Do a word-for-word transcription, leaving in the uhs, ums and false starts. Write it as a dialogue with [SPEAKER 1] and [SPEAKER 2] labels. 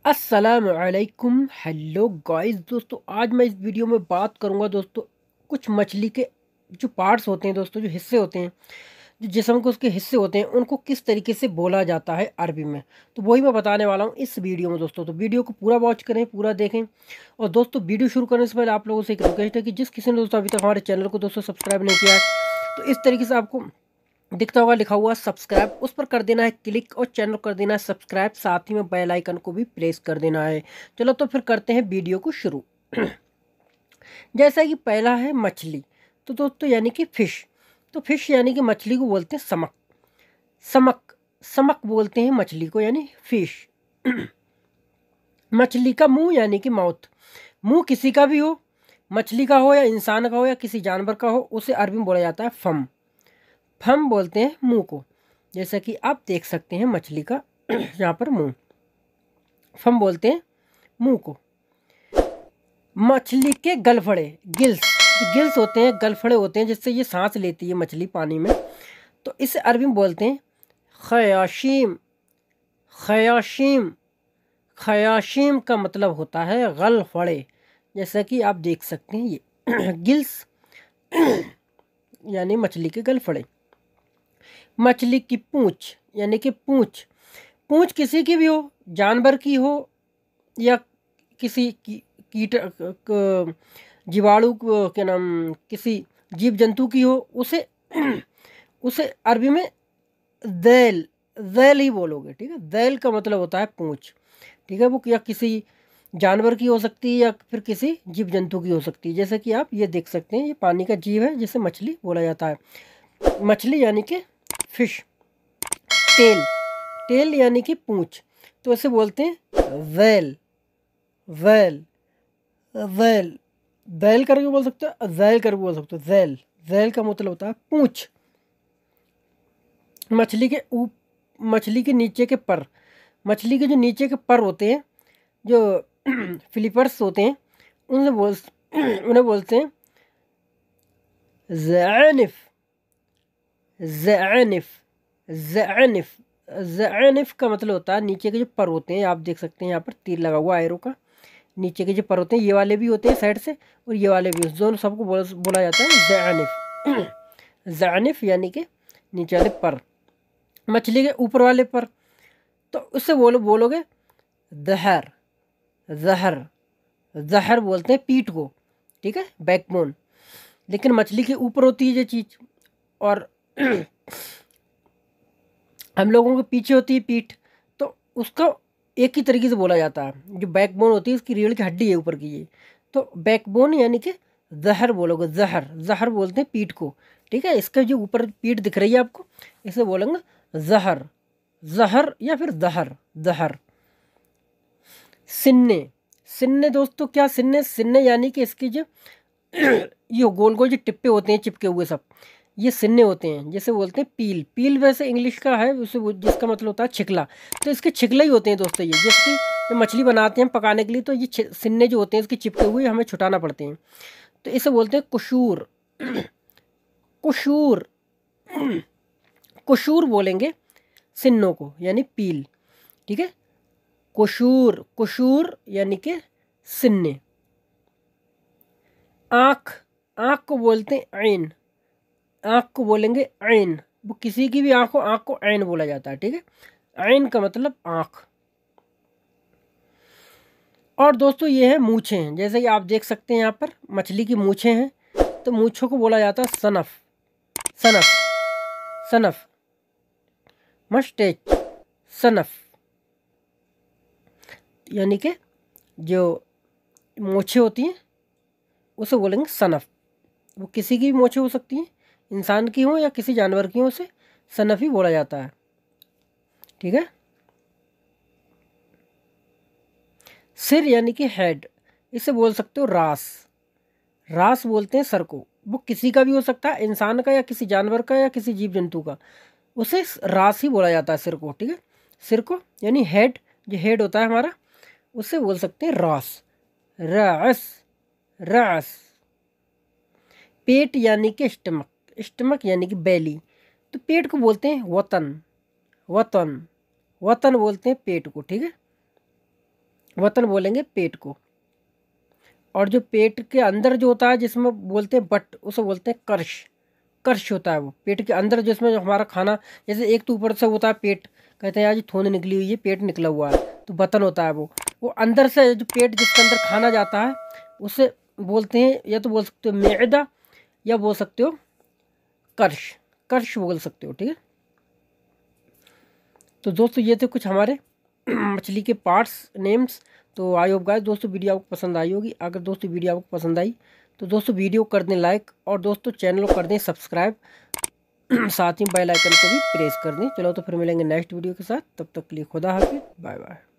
[SPEAKER 1] अस्सलामुअलैकुम। Hello guys, दोस्तों आज मैं इस वीडियो में बात करूंगा दोस्तों कुछ मछली के जो पार्ट्स होते हैं, दोस्तों जो हिस्से होते हैं, जो जिस्म के उसके हिस्से होते हैं, उनको किस तरीके से बोला जाता है अरबी में। तो वही मैं बताने वाला हूं इस वीडियो में दोस्तों। तो वीडियो को पूरा वॉच करें, पूरा देखें। और दोस्तों वीडियो शुरू करने से पहले आप लोगों से एक रिक्वेस्ट है कि जिस किसी ने दोस्तों अभी तक हमारे चैनल को दोस्तों सब्सक्राइब नहीं किया है, तो इस तरीके से आपको दिखता होगा लिखा हुआ सब्सक्राइब, उस पर कर देना है क्लिक और चैनल कर देना है सब्सक्राइब, साथ ही में बेल आइकन को भी प्रेस कर देना है। चलो तो फिर करते हैं वीडियो को शुरू। जैसा कि पहला है मछली, तो दोस्तों यानी कि फिश। तो फिश यानी कि मछली को बोलते हैं समक। समक समक बोलते हैं मछली को, यानी फिश। मछली का मुंह यानी कि माउथ। मुंह किसी का भी हो, मछली का हो या इंसान का हो या किसी जानवर का हो, उसे अरबी में बोला जाता है फम। फम बोलते हैं मुंह को, जैसा कि आप देख सकते हैं मछली का यहाँ पर मुंह। फम बोलते हैं मुंह को। मछली के गलफड़े, गिल्स। गिल्स होते हैं, गलफड़े होते हैं जिससे ये सांस लेती है मछली पानी में, तो इसे अरबी में बोलते हैं खयाशीम। खयाशीम खयाशीम का मतलब होता है गलफड़े, जैसा कि आप देख सकते हैं ये गिल्स यानी मछली के गलफड़े। मछली की पूंछ यानी कि पूंछ। पूंछ किसी की भी हो, जानवर की हो या किसी की कीट जीवाणु के नाम किसी जीव जंतु की हो, उसे उसे अरबी में दैल दैल ही बोलोगे, ठीक है। दैल का मतलब होता है पूंछ, ठीक है। वो या किसी जानवर की हो सकती है या फिर किसी जीव जंतु की हो सकती है, जैसे कि आप ये देख सकते हैं ये पानी का जीव है जिसे मछली बोला जाता है। मछली यानी कि फिश। टेल टेल यानी कि पूंछ, तो इसे बोलते हैं वैल। वैल वैल वैल करके बोल सकते हो, वैल करके बोल सकते हो। वैल वैल का मतलब होता है पूंछ। मछली के ऊप मछली के नीचे के पर। मछली के जो नीचे के पर होते हैं, जो फ्लिपर्स होते हैं, उन्हें बोल उन्हें बोलते हैं ज़ैनिफ। ज़ैनिफ ज़ैनिफ ज़ैनिफ का मतलब होता है नीचे के जो पर होते हैं। आप देख सकते हैं यहाँ पर तीर लगा हुआ एरो का। नीचे के जो पर होते हैं, ये वाले भी होते हैं साइड से और ये वाले भी, दोनों सबको बोला जाता है ज़ैनिफ। ज़ैनिफ यानी कि नीचे वाले पर। मछली के ऊपर वाले पर, तो उससे बोलो बोलोगे दहर। जहर जहर बोलते हैं पीठ को, ठीक है, बैकबोन। लेकिन मछली के ऊपर होती है ये चीज़ और हम लोगों के पीछे होती है पीठ, तो उसको एक ही तरीके से बोला जाता है। जो बैकबोन होती है उसकी रीढ़ की हड्डी है ऊपर की, ये तो बैकबोन यानी कि जहर बोलोगे। जहर जहर बोलते हैं पीठ को, ठीक है। इसका जो ऊपर पीठ दिख रही है आपको, इसे बोलेंगे जहर। जहर या फिर दहर दहर। सिन्ने सिन्ने दोस्तों क्या सिन्ने सिन्ने यानी कि इसकी जो ये गोल गोल जो टिप्पे होते हैं चिपके हुए, सब ये सिन्ने होते हैं। जैसे बोलते हैं पील। पील वैसे इंग्लिश का है, उसे जिसका मतलब होता है छिकला, तो इसके छिकले ही होते हैं दोस्तों। ये जैसे कि मछली बनाते हैं पकाने के लिए, तो ये सिन्ने जो होते हैं इसके चिपके हुए हमें छुटाना पड़ते हैं, तो इसे बोलते हैं कुशूर। कुशूर कुशूर बोलेंगे सिन्नों को, यानी पील, ठीक है। कुशूर कुशूर यानी कि सिन्ने। आँख आँख को बोलते हैं ऐन। आँख को बोलेंगे ऐन। वो किसी की भी आँख को आँख को ऐन बोला जाता है, ठीक है। ऐन का मतलब आँख। और दोस्तों ये है मूछें। जैसे कि आप देख सकते हैं यहाँ पर मछली की मूछें हैं, तो मूछों को बोला जाता है सनफ। सनफ सनफ मस्टेच सनफ यानी कि जो मोछे होती हैं उसे बोलेंगे सनफ। वो किसी की भी मोछे हो सकती हैं, इंसान की हो या किसी जानवर की हो, उसे सनफ ही बोला जाता है, ठीक है। सिर यानी कि हेड, इसे बोल सकते हो रास। रास बोलते हैं सर को। वो किसी का भी हो सकता है, इंसान का या किसी जानवर का या किसी जीव जंतु का, उसे रास ही बोला जाता है सिर को, ठीक है। सिर को यानी हेड, जो हेड होता है हमारा, उसे बोल सकते हैं रास। रास रास। पेट यानी कि स्टमक। स्टमक यानी कि बैली, तो पेट को बोलते हैं वतन। वतन वतन बोलते हैं पेट को, ठीक है। वतन बोलेंगे पेट को। और जो पेट के अंदर जो होता है जिसमें बोलते हैं बट, उसे बोलते हैं कर्श। कर्श होता है वो पेट के अंदर जिसमें जो हमारा खाना, जैसे एक तो ऊपर से होता है पेट, कहते हैं यार जी थून निकली हुई है, पेट निकला हुआ है, तो बतन होता है वो। वो अंदर से जो पेट जिसके अंदर खाना जाता है उसे बोलते हैं, या तो बोल सकते हो मैदा, या बोल सकते हो कर्श। कर्श बोल सकते हो, ठीक है। तो दोस्तों ये थे कुछ हमारे मछली के पार्ट्स नेम्स। तो आई होप गाइस दोस्तों वीडियो आपको पसंद आई होगी। अगर दोस्तों वीडियो आपको पसंद आई तो दोस्तों वीडियो कर दें लाइक, और दोस्तों चैनल को कर दें सब्सक्राइब, साथ ही बेल आइकन को भी प्रेस कर दें। चलो तो फिर मिलेंगे नेक्स्ट वीडियो के साथ, तब तक के लिए खुदा हाफिज़, बाय बाय।